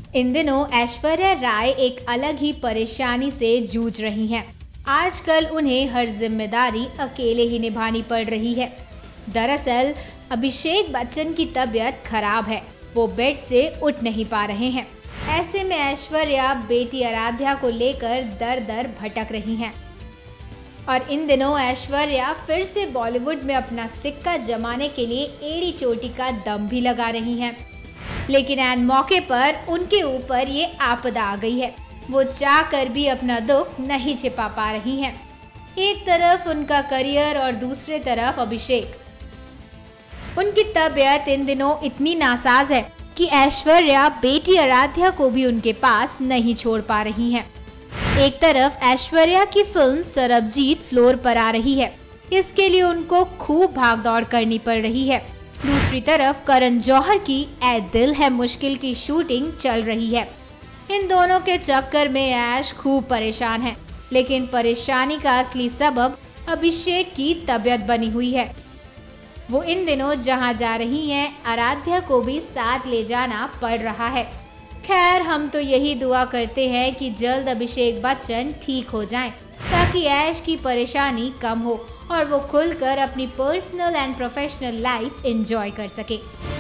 इन दिनों ऐश्वर्या राय एक अलग ही परेशानी से जूझ रही हैं। आजकल उन्हें हर जिम्मेदारी अकेले ही निभानी पड़ रही है। दरअसल अभिषेक बच्चन की तबीयत खराब है, वो बेड से उठ नहीं पा रहे हैं। ऐसे में ऐश्वर्या बेटी आराध्या को लेकर दर दर भटक रही हैं। और इन दिनों ऐश्वर्या फिर से बॉलीवुड में अपना सिक्का जमाने के लिए एड़ी चोटी का दम भी लगा रही हैं। लेकिन ऐन मौके पर उनके ऊपर ये आपदा आ गई है। वो चाह कर भी अपना दुख नहीं छिपा पा रही हैं। एक तरफ उनका करियर और दूसरे तरफ अभिषेक। उनकी तबीयत इन दिनों इतनी नासाज है कि ऐश्वर्या बेटी आराध्या को भी उनके पास नहीं छोड़ पा रही हैं। एक तरफ ऐश्वर्या की फिल्म सरबजीत फ्लोर पर आ रही है, इसके लिए उनको खूब भागदौड़ करनी पड़ रही है। दूसरी तरफ करण जौहर की ऐ दिल है मुश्किल की शूटिंग चल रही है। इन दोनों के चक्कर में ऐश खूब परेशान है, लेकिन परेशानी का असली सबब अभिषेक की तबीयत बनी हुई है। वो इन दिनों जहां जा रही हैं, आराध्या को भी साथ ले जाना पड़ रहा है। खैर, हम तो यही दुआ करते हैं कि जल्द अभिषेक बच्चन ठीक हो जाएं, ताकि ऐश की परेशानी कम हो और वो खुलकर अपनी personal and professional life enjoy कर सके।